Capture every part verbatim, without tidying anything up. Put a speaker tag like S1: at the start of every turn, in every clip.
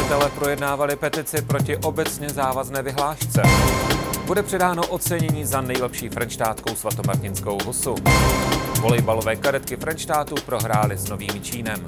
S1: Zastupitelé projednávali petici proti obecně závazné vyhlášce. Bude předáno ocenění za nejlepší frenštátskou svatomartinskou husu. Volejbalové kadetky Frenštátu prohrály s Novým Jičínem.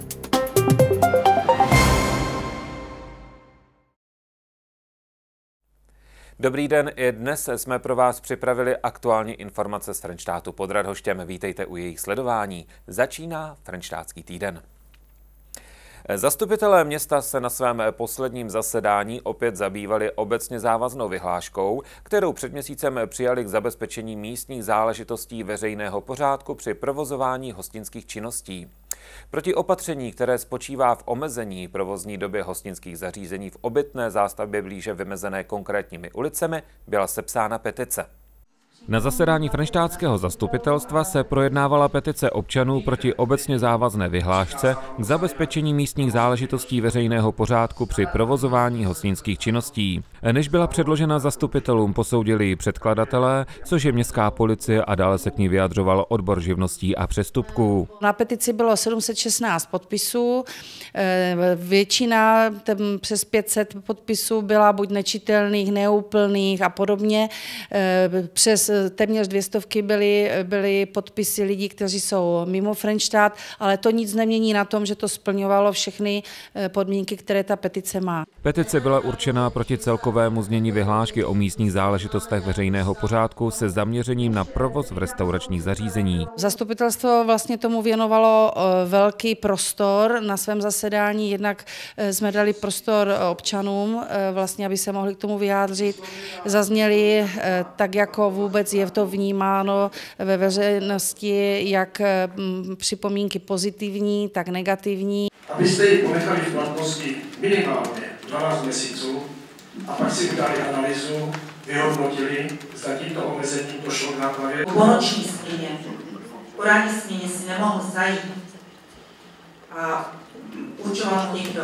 S1: Dobrý den, i dnes jsme pro vás připravili aktuální informace z Frenštátu pod Radhoštěm. Vítejte u jejich sledování. Začíná Frenštátský týden. Zastupitelé města se na svém posledním zasedání opět zabývali obecně závaznou vyhláškou, kterou před měsícem přijali k zabezpečení místních záležitostí veřejného pořádku při provozování hostinských činností. Proti opatření, které spočívá v omezení provozní doby hostinských zařízení v obytné zástavbě blíže vymezené konkrétními ulicemi, byla sepsána petice. Na zasedání frenštátského zastupitelstva se projednávala petice občanů proti obecně závazné vyhlášce k zabezpečení místních záležitostí veřejného pořádku při provozování hostinských činností. Než byla předložena zastupitelům, posoudili ji předkladatelé, což je městská policie, a dále se k ní vyjadřoval odbor živností a přestupků.
S2: Na petici bylo sedm set šestnáct podpisů, většina, přes pět set podpisů byla buď nečitelných, neúplných a podobně. Přes téměř dvě stovky byly, byly podpisy lidí, kteří jsou mimo Frenštát, ale to nic nemění na tom, že to splňovalo všechny podmínky, které ta petice má.
S1: Petice byla určená proti celkovému znění vyhlášky o místních záležitostech veřejného pořádku se zaměřením na provoz v restauračních zařízení.
S2: Zastupitelstvo vlastně tomu věnovalo velký prostor na svém zasedání, jednak jsme dali prostor občanům, vlastně, aby se mohli k tomu vyjádřit. Zazněli tak, jako vůbec je to vnímáno ve veřejnosti, jak připomínky pozitivní, tak negativní.
S3: Abyste ji ponechali v platnosti minimálně dvanáct měsíců a pak si udělali analýzu, vyhodnotili, zda tímto omezením došlo k nápravě.
S4: Po noční směně, po ranní směně si nemohl zajít a určoval někdo,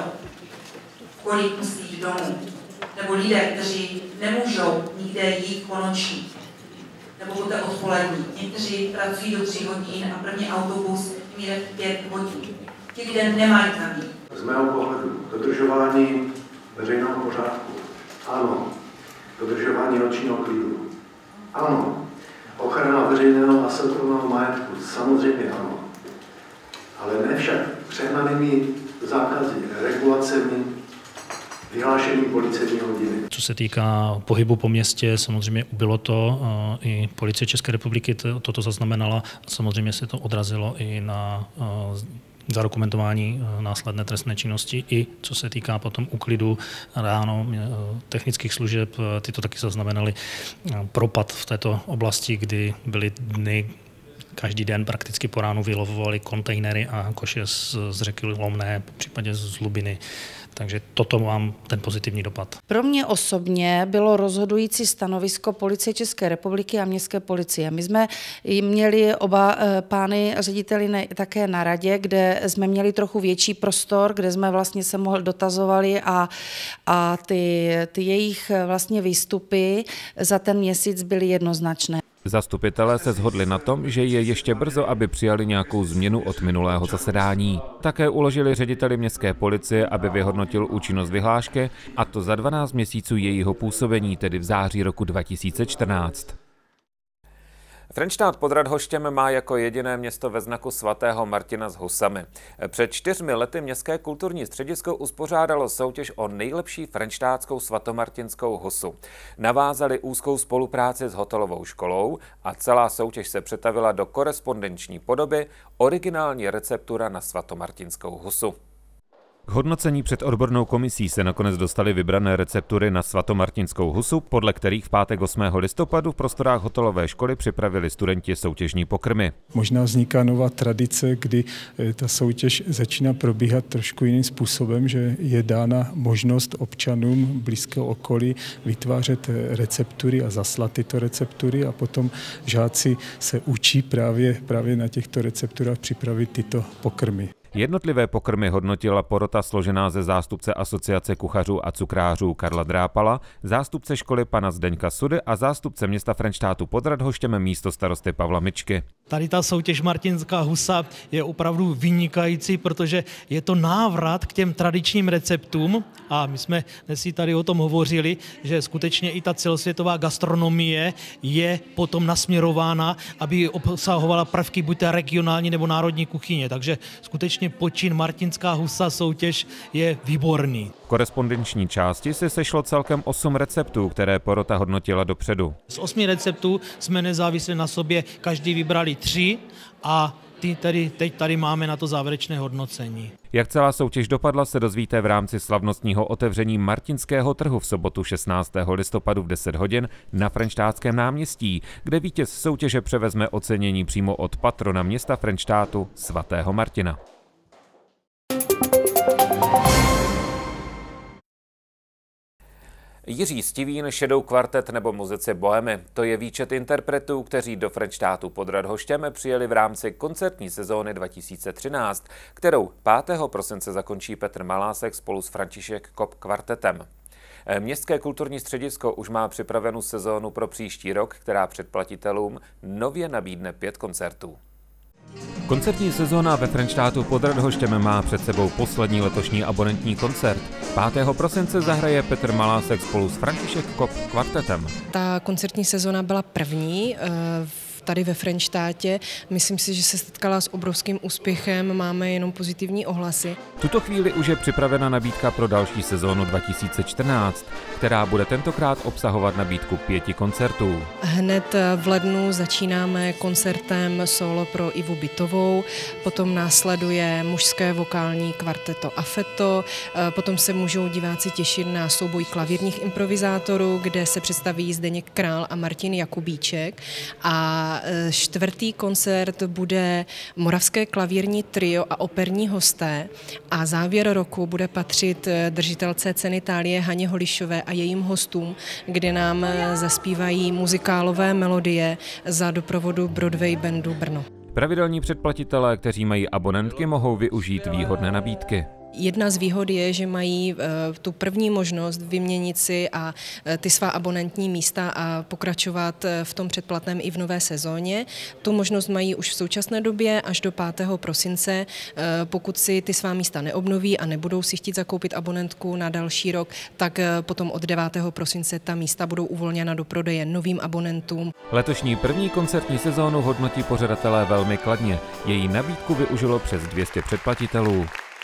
S4: kolik musí jít domů. Nebo lidé, kteří nemůžou nikde jít po noční, nebo po té odpolední. Někteří pracují do tří hodin a první autobus jde v pět hodin. Ti lidé nemají tam jít.
S5: Z mého pohledu dodržování veřejného pořádku, ano. Dodržování nočního klidu, ano. Ochrana veřejného a soukromého majetku, samozřejmě ano. Ale ne však přehnanými zákazy, regulacemi, vyhlášení policejní hodiny.
S6: Co se týká pohybu po městě, samozřejmě bylo to, i policie České republiky toto zaznamenala, samozřejmě se to odrazilo i na zadokumentování následné trestné činnosti, i co se týká potom úklidu ráno technických služeb, tyto taky zaznamenaly propad v této oblasti, kdy byly dny, každý den prakticky po ránu vylovovali kontejnery a koše z, z řeky Lomné, v případě z Lubiny. Takže toto mám ten pozitivní dopad.
S2: Pro mě osobně bylo rozhodující stanovisko Policie České republiky a městské policie. My jsme měli oba pány řediteli také na radě, kde jsme měli trochu větší prostor, kde jsme vlastně se mohli dotazovali a, a ty, ty jejich vlastně výstupy za ten měsíc byly jednoznačné.
S1: Zastupitelé se shodli na tom, že je ještě brzo, aby přijali nějakou změnu od minulého zasedání. Také uložili řediteli městské policie, aby vyhodnotil účinnost vyhlášky, a to za dvanáct měsíců jejího působení, tedy v září roku dva tisíce čtrnáct. Frenštát pod Radhoštěm má jako jediné město ve znaku svatého Martina s husami. Před čtyřmi lety Městské kulturní středisko uspořádalo soutěž o nejlepší frenštátskou svatomartinskou husu. Navázali úzkou spolupráci s hotelovou školou a celá soutěž se přetavila do korespondenční podoby originální receptura na svatomartinskou husu. K hodnocení před odbornou komisí se nakonec dostaly vybrané receptury na svatomartinskou husu, podle kterých v pátek osmého listopadu v prostorách hotelové školy připravili studenti soutěžní pokrmy.
S7: Možná vzniká nová tradice, kdy ta soutěž začíná probíhat trošku jiným způsobem, že je dána možnost občanům blízkého okolí vytvářet receptury a zaslat tyto receptury, a potom žáci se učí právě, právě na těchto recepturách připravit tyto pokrmy.
S1: Jednotlivé pokrmy hodnotila porota složená ze zástupce Asociace kuchařů a cukrářů Karla Drápala, zástupce školy pana Zdeňka Sudy a zástupce města Frenštátu pod Radhoštěm místostarosty Pavla Mičky.
S8: Tady ta soutěž Martinská husa je opravdu vynikající, protože je to návrat k těm tradičním receptům a my jsme dnes si tady o tom hovořili, že skutečně i ta celosvětová gastronomie je potom nasměrována, aby obsahovala prvky buď té regionální nebo národní kuchyně. Takže skutečně počin Martinská husa soutěž je výborný.
S1: V korespondenční části se sešlo celkem osm receptů, které porota hodnotila dopředu.
S8: Z osmi receptů jsme nezávisle na sobě každý vybrali tři a ty tady, teď tady máme na to závěrečné hodnocení.
S1: Jak celá soutěž dopadla, se dozvíte v rámci slavnostního otevření Martinského trhu v sobotu šestnáctého listopadu v deset hodin na Frenštátském náměstí, kde vítěz soutěže převezme ocenění přímo od patrona města Frenštátu svatého Martina. Jiří Stivín, Šedou kvartet nebo muzici Bohemy. To je výčet interpretů, kteří do Frenštátu pod Radhoštěm přijeli v rámci koncertní sezóny dva tisíce třináct, kterou pátého prosince zakončí Petr Malásek spolu s František Kopp kvartetem. Městské kulturní středisko už má připravenou sezónu pro příští rok, která předplatitelům nově nabídne pět koncertů. Koncertní sezóna ve Frenštátu pod Radhoštěm má před sebou poslední letošní abonentní koncert. pátého prosince zahraje Petr Malásek spolu s František Kopp kvartetem.
S9: Ta koncertní sezóna byla první tady ve Frenštátě. Myslím si, že se setkala s obrovským úspěchem, máme jenom pozitivní ohlasy.
S1: V tuto chvíli už je připravena nabídka pro další sezónu dva tisíce čtrnáct, která bude tentokrát obsahovat nabídku pěti koncertů.
S9: Hned v lednu začínáme koncertem solo pro Ivu Bytovou, potom následuje mužské vokální kvarteto Afeto, potom se můžou diváci těšit na souboj klavírních improvizátorů, kde se představí Zdeněk Král a Martin Jakubíček, a čtvrtý koncert bude Moravské klavírní trio a operní hosté a závěr roku bude patřit držitelce ceny Thálie Haně Holišové a jejím hostům, kde nám zaspívají muzikálové melodie za doprovodu Broadway bandu Brno.
S1: Pravidelní předplatitelé, kteří mají abonentky, mohou využít výhodné nabídky.
S9: Jedna z výhod je, že mají tu první možnost vyměnit si a ty svá abonentní místa a pokračovat v tom předplatném i v nové sezóně. Tu možnost mají už v současné době až do pátého prosince. Pokud si ty svá místa neobnoví a nebudou si chtít zakoupit abonentku na další rok, tak potom od devátého prosince ta místa budou uvolněna do prodeje novým abonentům.
S1: Letošní první koncertní sezónu hodnotí pořadatelé velmi kladně. Její nabídku využilo přes dvě stě předplatitelů.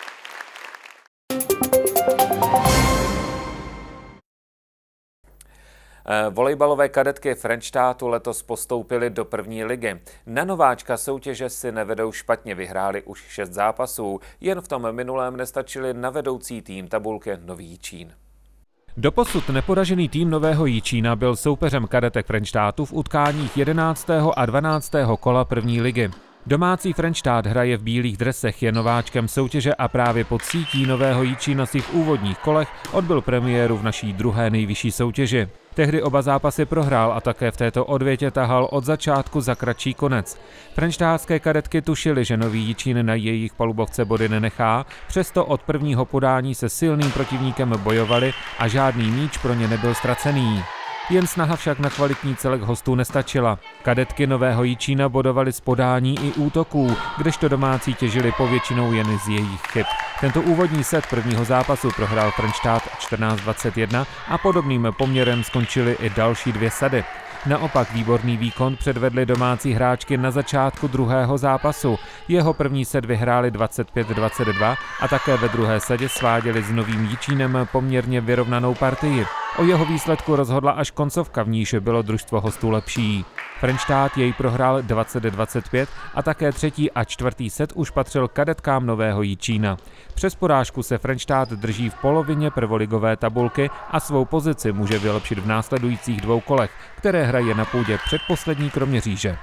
S1: Volejbalové kadetky Frenštátu letos postoupily do první ligy. Na nováčka soutěže si nevedou špatně, vyhráli už šest zápasů, jen v tom minulém nestačili na vedoucí tým tabulky Nový Jičín. Doposud neporažený tým Nového Jičína byl soupeřem kadetek Frenštátu v utkáních jedenáctého a dvanáctého kola první ligy. Domácí Frenštát hraje v bílých dresech, je nováčkem soutěže a právě pod sítí Nového Jičína si v úvodních kolech odbyl premiéru v naší druhé nejvyšší soutěži. Tehdy oba zápasy prohrál a také v této odvětě tahal od začátku za kratší konec. Frenštátské kadetky tušily, že Nový Jičín na jejich palubovce body nenechá, přesto od prvního podání se silným protivníkem bojovali a žádný míč pro ně nebyl ztracený. Jen snaha však na kvalitní celek hostů nestačila. Kadetky Nového Jičína bodovaly z podání i útoků, kdežto domácí těžili povětšinou jen z jejich chyb. Tento úvodní set prvního zápasu prohrál Frenštát čtrnáct dvacet jedna a podobným poměrem skončily i další dvě sady. Naopak výborný výkon předvedly domácí hráčky na začátku druhého zápasu. Jeho první set vyhráli dvacet pět dvacet dva a také ve druhé sadě sváděli s Novým Jičínem poměrně vyrovnanou partii. O jeho výsledku rozhodla až koncovka, v níž bylo družstvo hostů lepší. Frenštát jej prohrál dvacet dvacet pět a také třetí a čtvrtý set už patřil kadetkám Nového Jičína. Přes porážku se Frenštát drží v polovině prvoligové tabulky a svou pozici může vylepšit v následujících dvou kolech, které hraje na půdě předposlední Kroměříže.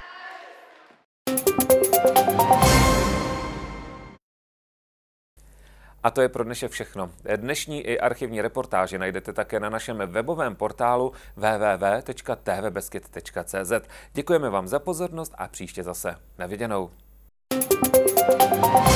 S1: A to je pro dnešek všechno. Dnešní i archivní reportáže najdete také na našem webovém portálu w w w tečka t v beskyd tečka c z. Děkujeme vám za pozornost a příště zase. Na viděnou.